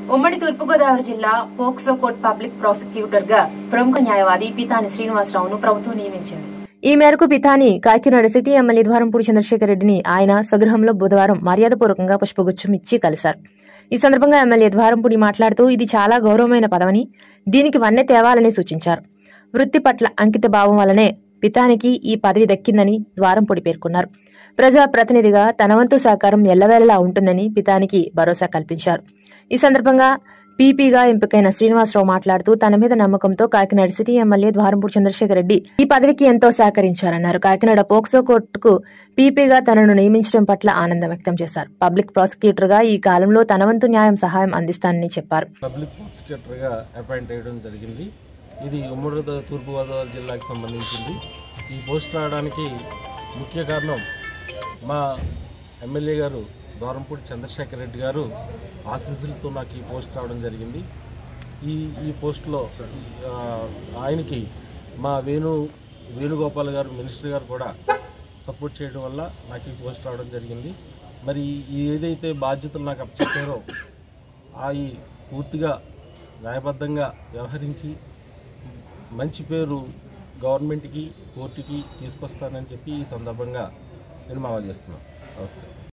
ఉమ్మడి తూర్పుగోదావరి జిల్లా POCSO court public prosecutor గా ప్రముఖ న్యాయవాది పితాని శ్రీనివాసరావును ప్రభుత్వం నియమించింది. ఈ మేరకు పితాని కాకినాడ సిటీ ఎమ్మెల్యే ద్వారంపూడి చంద్రశేఖర్ రెడ్డిని ఆయన స్వగృహంలో బుధవారం మర్యాదపూర్వకంగా పుష్పగుచ్చం ఇచ్చి కలిశారు. ఈ సందర్భంగా ఎమ్మెల్యే ద్వారంపూడి మాట్లాడుతూ ఇది చాలా గౌరవమైన పదవని, దీనికి వన్నె తేవాలని సూచించారు. వృత్తి పట్ల అంకిత భావం వల్లనే పితానికి ఈ పదవి దక్కిందని ద్వారంపూడి పేర్కొన్నారు. ప్రజా ప్రతినిధిగా తన వంతు సహకారం ఎల్లవేళలా ఉంటుందని పితానికి భరోసా కల్పించారు. ఈ సందర్భంగా పీపీగా ఎంపికైన శ్రీనివాసరావు మాట్లాడుతూ తన మీద నమ్మకంతో కాకినాడ సిటీ ఎమ్మెల్యే ద్వారంపూడి చంద్రశేఖర్ రెడ్డి ఈ పదవికి ఎంతో సహకరించారన్నారు. కాకినాడ పోక్సో కోర్టుకు పీపీగా తనను నియమించడం పట్ల ఆనందం వ్యక్తం చేశారు. పబ్లిక్ ప్రాసిక్యూటర్ గా ఈ కాలంలో తన వంతు న్యాయం సహాయం అందిస్తానని చెప్పారు. పబ్లిక్ ప్రాసిక్యూటర్ గా అపాయింట్ చేయడం జరిగింది. ఇది ఉమ్మడి తూర్పుగోదావరి జిల్లాకు సంబంధించింది. ఈ పోస్ట్ రావడానికి ముఖ్య కారణం మా ఎమ్మెల్యే గారు ద్వారంపూడి చంద్రశేఖర్ రెడ్డి గారు ఆశీస్సులతో నాకు ఈ పోస్ట్ రావడం జరిగింది. ఈ పోస్ట్లో ఆయనకి మా వేణుగోపాల్ గారు మినిస్టర్ గారు కూడా సపోర్ట్ చేయడం వల్ల నాకు ఈ పోస్ట్ రావడం జరిగింది. మరి ఏదైతే బాధ్యతలు నాకు అప్పచెప్పారో అవి పూర్తిగా న్యాయబద్ధంగా వ్యవహరించి మంచి పేరు గవర్నమెంట్కి కోర్టుకి తీసుకొస్తానని చెప్పి ఈ సందర్భంగా నేను మనవి చేస్తున్నాను. నమస్తే.